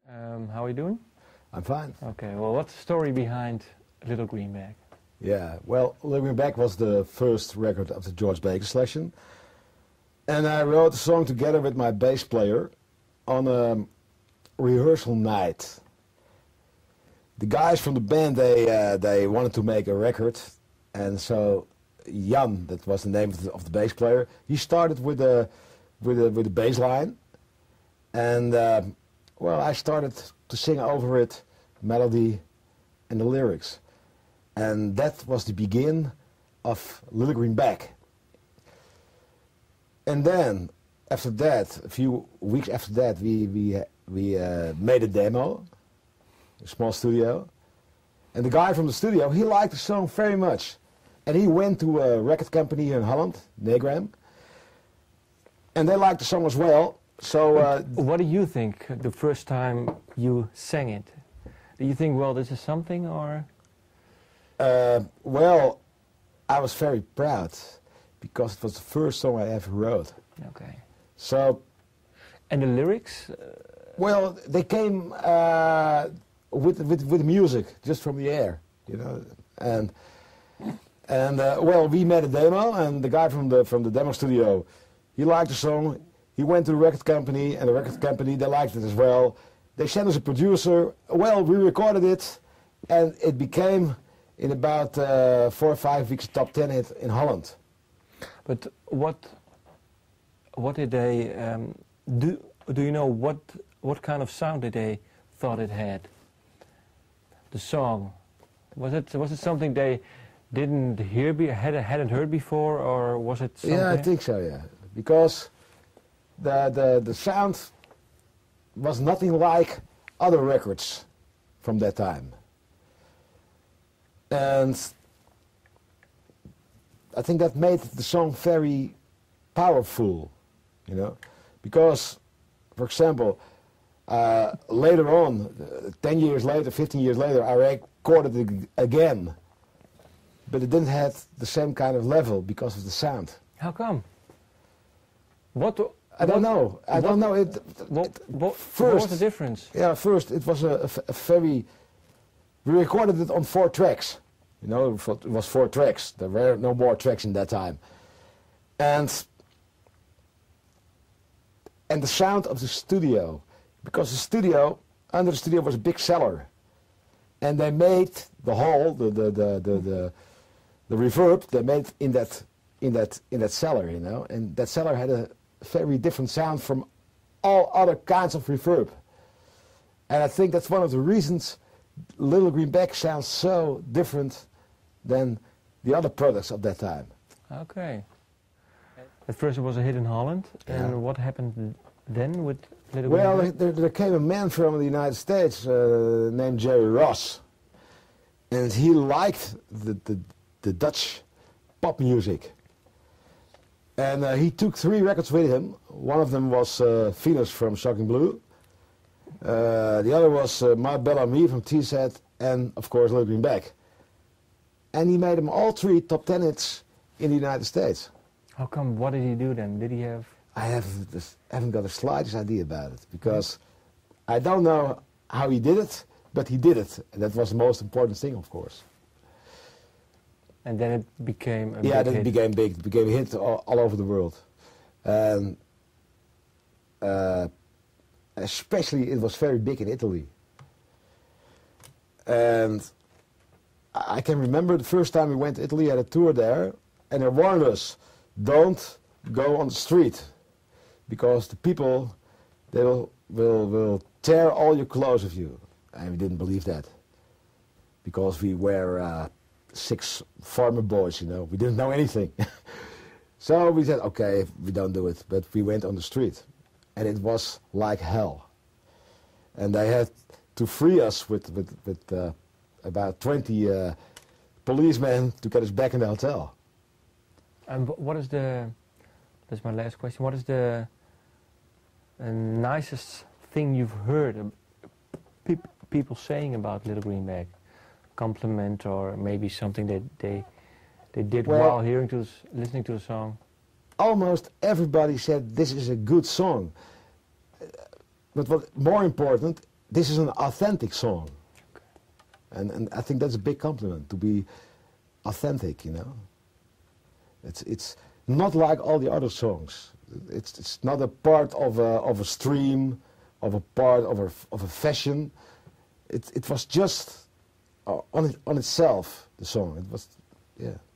How are you doing? I'm fine. Okay, well, what's the story behind Little Green Bag? Yeah, well, Little Green Bag was the first record of the George Baker selection. And I wrote the song together with my bass player on a rehearsal night. The guys from the band, they wanted to make a record. And so Jan, that was the name of the bass player, he started with the bass line. And, well, I started to sing over it, melody and the lyrics. And that was the begin of Little Green Bag. And then, after that, a few weeks after that, we made a demo, a small studio. And the guy from the studio, he liked the song very much. And he went to a record company here in Holland, Negram. And they liked the song as well. So, what do you think the first time you sang it? Do you think, well, this is something, or? Well, I was very proud because it was the first song I ever wrote. Okay. So. And the lyrics? Well, they came with music, just from the air, you know. And well, we made a demo, and the guy from the demo studio, he liked the song. He went to the record company, and the record company, they liked it as well. They sent us a producer. Well, we recorded it, and it became, in about 4 or 5 weeks, top 10 hit in Holland. But what did they do? Do you know what kind of sound did they thought it had? The song, was it something they didn't hear, hadn't heard before, or was it something? Yeah, I think so. Yeah, because the sound was nothing like other records from that time. And I think that made the song very powerful, you know, because, for example, later on, 10 years later, 15 years later, I recorded it again, but it didn't have the same kind of level because of the sound. How come? I don't know. What was the difference? Yeah, first it was a very. We recorded it on 4 tracks. You know, it was 4 tracks. There were no more tracks in that time. And the sound of the studio, because under the studio was a big cellar, and they made the hall, the reverb, they made in that cellar, you know, and that cellar had a very different sound from all other kinds of reverb. And I think that's one of the reasons Little Green Bag sounds so different than the other products of that time. Okay. At first it was a hit in Holland, and what happened then with Little Green Bag? Well, there came a man from the United States named Jerry Ross, and he liked the Dutch pop music. And he took 3 records with him. One of them was Venus from Shocking Blue. The other was My Belle Amie from T-Set, and of course Little Green Bag. And he made them all 3 top 10 hits in the United States. How come? What did he do then? Did he have? I haven't got the slightest idea about it, because I don't know how he did it, but he did it. And that was the most important thing, of course. And then it became a big hit. Yeah, then it became big. It became a hit all over the world. And especially it was very big in Italy. And I can remember the first time we went to Italy, had a tour there, and they warned us, don't go on the street, because the people, they will tear all your clothes of you. And we didn't believe that, because we were 6 farmer boys, you know, we didn't know anything. So we said, okay, we don't do it, but we went on the street, and it was like hell. And they had to free us with about 20 policemen to get us back in the hotel. And what is that's my last question, what is the nicest thing you've heard people saying about Little Green Bag? Compliment, or maybe something that they did while listening to the song? Almost everybody said this is a good song. But what more important, this is an authentic song. And I think that's a big compliment, to be authentic, you know. It's not like all the other songs. It's not a part of a stream, of a part of a fashion. It was just on itself, the song. It was, yeah.